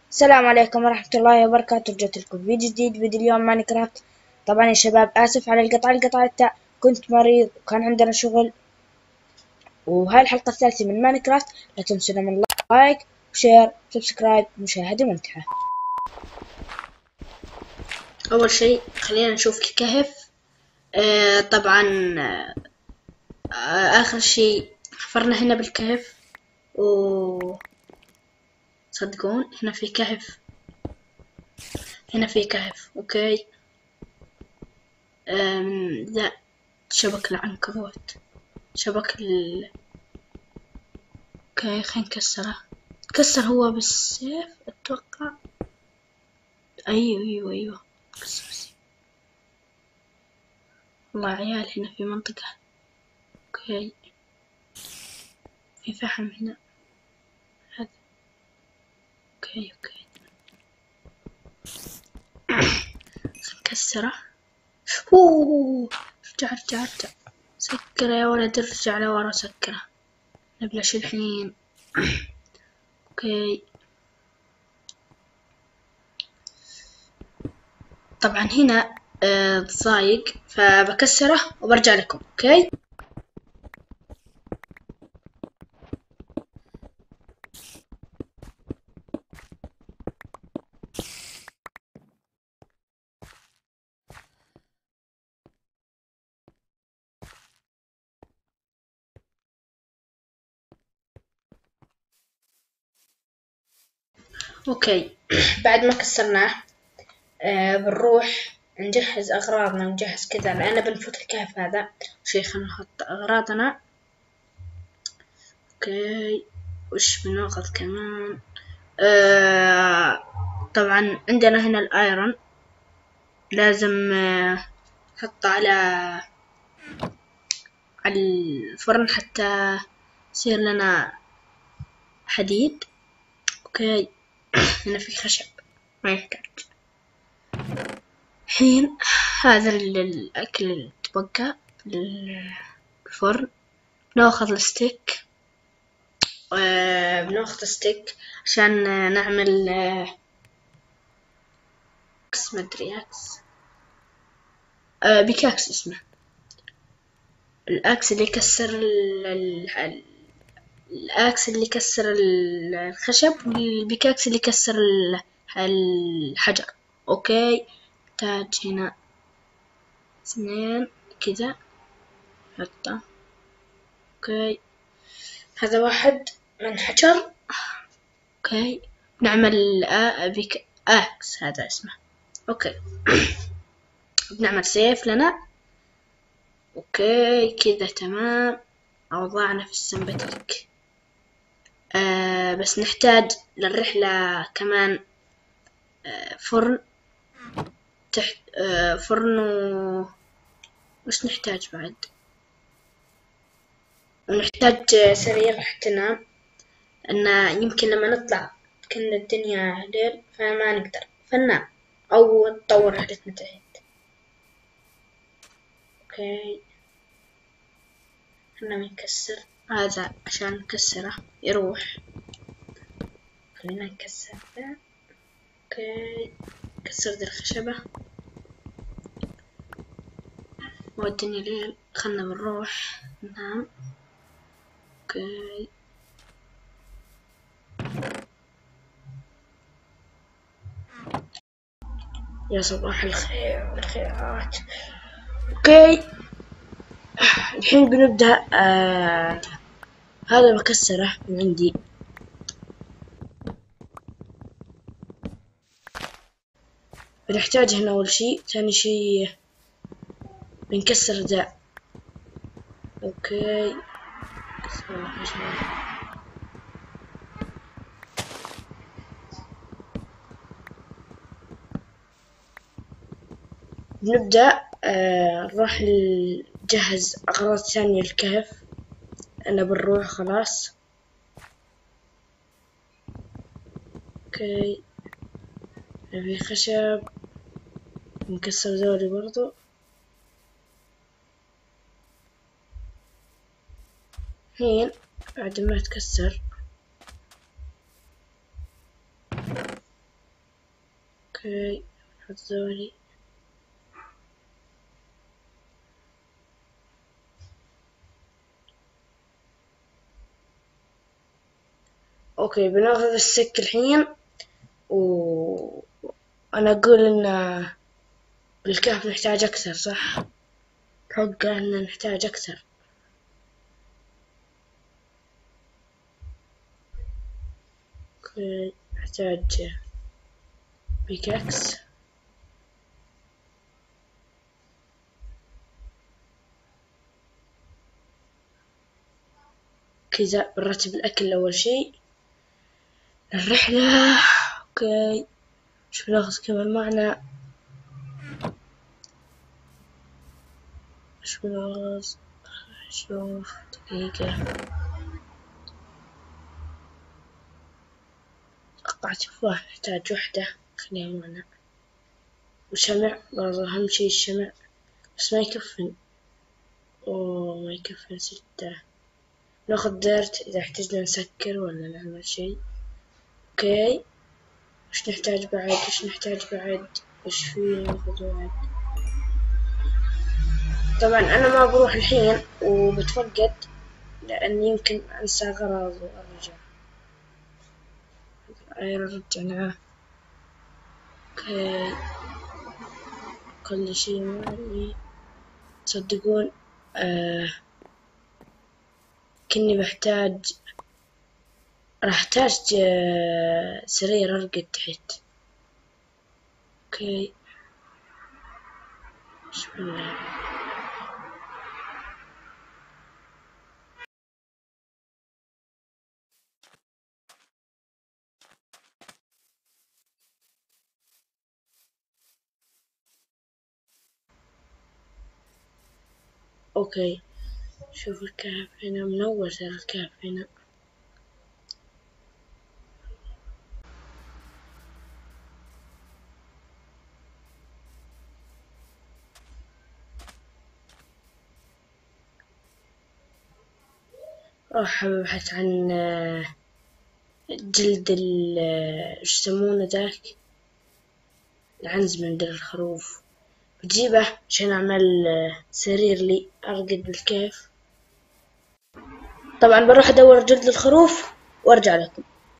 السلام عليكم ورحمة الله وبركاته. رجعت لكم فيديو جديد. فيديو اليوم ماينكرافت. طبعا يا شباب آسف على القطع التاء، كنت مريض وكان عندنا شغل. وهاي الحلقة الثالثة من ماينكرافت. لا تنسونا من لايك وشير وسبسكرايب. مشاهدة ممتعة. أول شيء خلينا نشوف الكهف. طبعا آخر شيء حفرنا هنا بالكهف، و صدقون هنا في كهف، هنا في كهف. اوكي. لا، شبك العنكبوت، شبك اوكي خلينا نكسره. كسر هو بالسيف اتوقع. ايوه كسر بالسيف. والله عيال هنا في منطقة. اوكي في فحم هنا. هذا اوكي نكسره. اوه ارجع سكره يا ولد، ارجع لورا سكره. نبلش الحين. اوكي طبعا هنا ضايق فبكسره وبرجع لكم. اوكي اوكي بعد ما كسرناه بنروح نجهز اغراضنا ونجهز كذا، لان بنفوت الكهف هذا. شي خلينا نحط اغراضنا. اوكي وش بناخذ كمان؟ طبعا عندنا هنا الايرون، لازم نحطه على الفرن حتى يصير لنا حديد. اوكي هنا في خشب ما يحتاج. الحين هذا الأكل اللي تبقى بالفرن. ناخذ الستيك، بناخذ ستيك عشان نعمل اكس، مدري اكس، بيكاكس اسمه. الاكس اللي يكسر الاكس اللي يكسر الخشب، والبيكاكس اللي يكسر الحجر. اوكي تاج هنا 2 كذا حطه. اوكي هذا واحد من حجر. اوكي نعمل بيك اكس هذا اسمه. اوكي بنعمل سيف لنا. اوكي كذا تمام. اوضاعنا في السمبتيك. بس نحتاج للرحلة كمان فرن تحت. فرن وش نحتاج بعد؟ ونحتاج سرير حتى ننام، لأن يمكن لما نطلع كل الدنيا ليل فما نقدر فننام أو نطور رحلتنا تحت. اوكي خلنا نكسر هذا عشان نكسره يروح. خلينا نكسر ذا. اوكي كسر ذي الخشبة والدنيا ليل. خلنا بنروح ننام. اوكي يا صباح الخير والخيرات. اوكي الحين بنبدأ. هذا بكسره من عندي. بنحتاج هنا أول شي، ثاني شي بنكسر ذا. اوكي بنبدأ نروح نجهز أغراض ثانية للكهف. أنا بنروح خلاص. اوكي في خشب نكسر ذولي برضو. الحين بعد ما تكسر اوكي نحط ذولي. اوكي بناخذ السك الحين، وانا اقول ان بالكهف نحتاج اكثر، صح؟ اتوقع ان نحتاج اكثر. اوكي نحتاج بيكاكس. كذا بنرتب الاكل اول شي الرحلة. اوكي شو ناخذ كمان معنا؟ شو ناخذ؟ شوف دقيقة، أتوقع تفاح نحتاج وحدة، خليها معنا. وشمع برضه أهم شي الشمع، بس ما يكفن. أوه ما يكفن 6. ناخذ ديرت إذا احتجنا نسكر ولا نعمل شي. اوكي وش نحتاج بعد؟ وش فيه ناخذ بعد؟ طبعا أنا ما بروح الحين وبتفقد، لأن يمكن أنسى غراض وأرجع. رجعناه. اوكي كل شي معي. تصدقون كني بحتاج، راح احتاج سرير ارقد تحت. اوكي بسم الله. اوكي شوف الكهف هنا منور، ترى الكهف هنا. راح ابحث عن جلد ايش يسمونه ذاك، العنز من دير الخروف، بجيبه عشان اعمل سرير لي ارقد بالكيف. طبعا بروح ادور جلد الخروف وارجع لكم.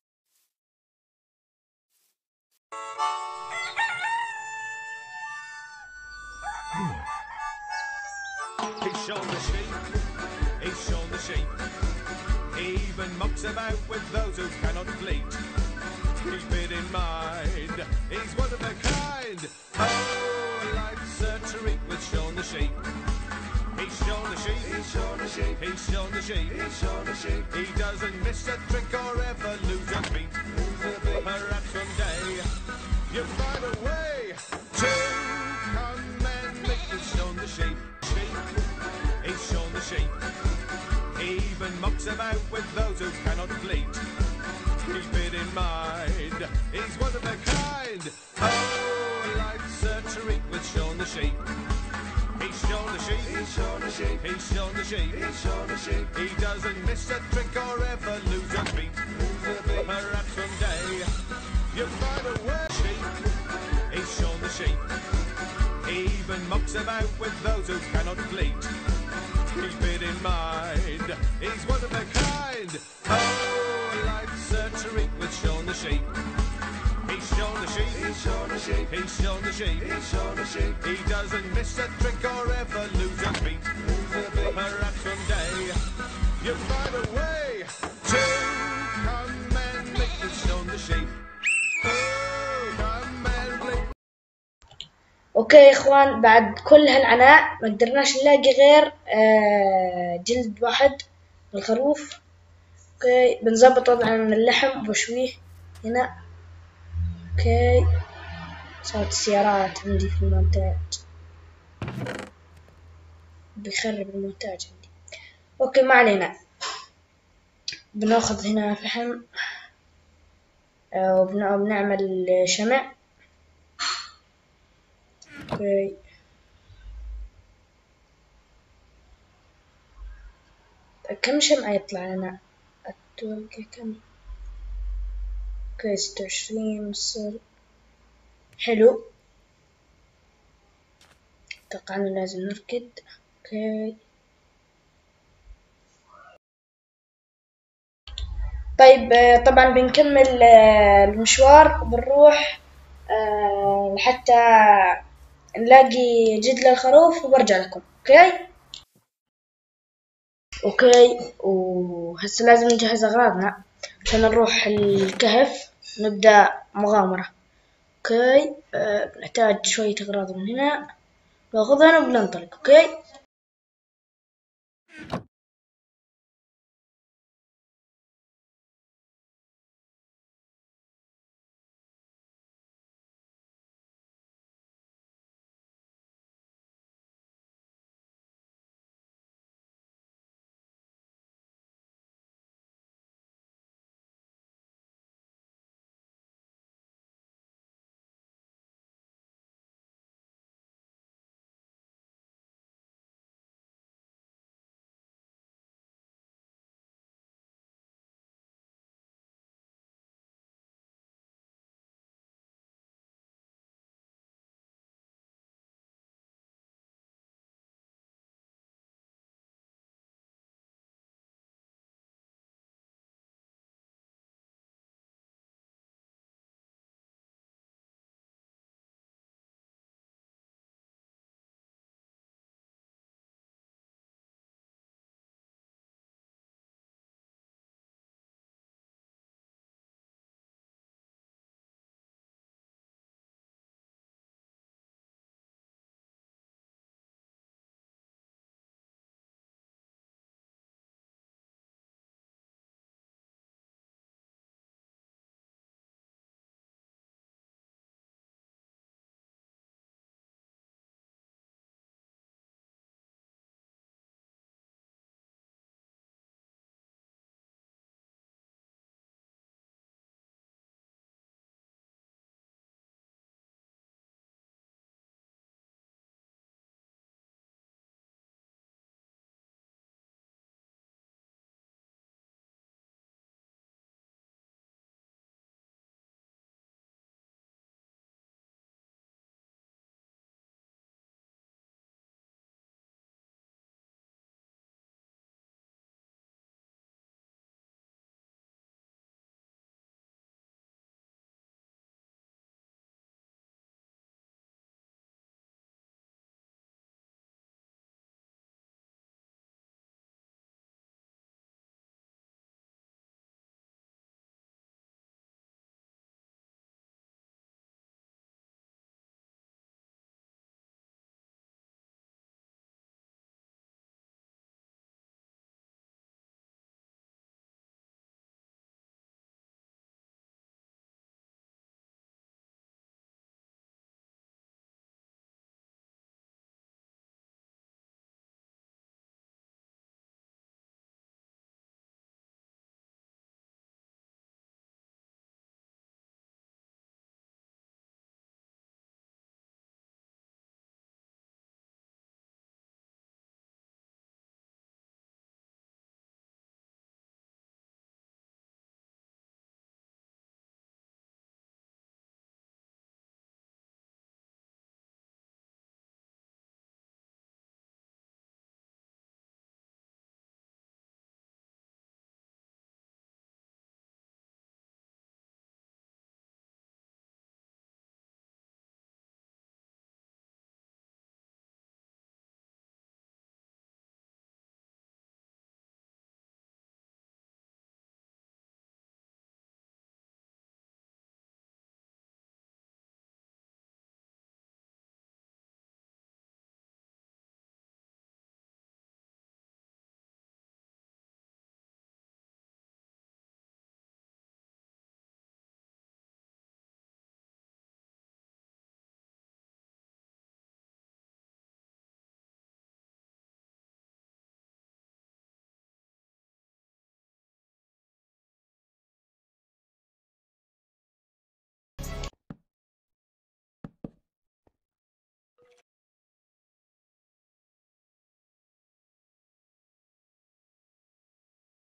He's shown the sheep, he's shown the sheep. He even mucks about with those who cannot bleat. Keep it in mind, he's one of a kind. Oh, life's a treat with Shaun the sheep. He's shown the sheep, he's shown the sheep, he's shown the sheep, he's shown the sheep. He doesn't miss a trick or ever lose a beat. Perhaps someday you'll find a way to come and make the Shaun the sheep. He's shown the sheep. He even mucks about with those who cannot bleat. Keep it in mind, he's one of a kind. Oh, life's a treat with Shaun the sheep. He's shown the sheep, he's shown the sheep, he's shown the sheep, he's shown the sheep. He doesn't miss a trick or ever lose a beat. Perhaps someday you'll find a way. He's shown the sheep. He even mucks about with those who cannot bleat. Keep it in mind, he's one of a kind. Oh, life's a treat with Shaun the sheep. He's shown the sheep, he's shown the sheep, he's shown the sheep, he's shown the sheep. He doesn't miss a trick or ever lose a beat. Perhaps someday you'll find a way to come and make the Shaun the sheep. اوكي يا اخوان، بعد كل هالعناء ما قدرناش نلاقي غير جلد واحد من الخروف. اوكي بنظبط طبعا اللحم وبشويه هنا. اوكي صارت السيارات عندي في المونتاج، بيخرب المونتاج عندي. اوكي ما علينا، بناخذ هنا فحم وبنعمل شمع. اوكي كم شمعة يطلع لنا؟ اتوقع كم. اوكي 26 نص. حلو. اتوقع انه لازم نركض. اوكي. طيب طبعا بنكمل المشوار وبنروح لحتى نلاقي جدل الخروف وبرجع لكم. اوكي وهسه لازم نجهز اغراضنا عشان نروح الكهف نبدأ مغامرة. اوكي نحتاج شوية اغراض من هنا ناخذها وبننطلق. اوكي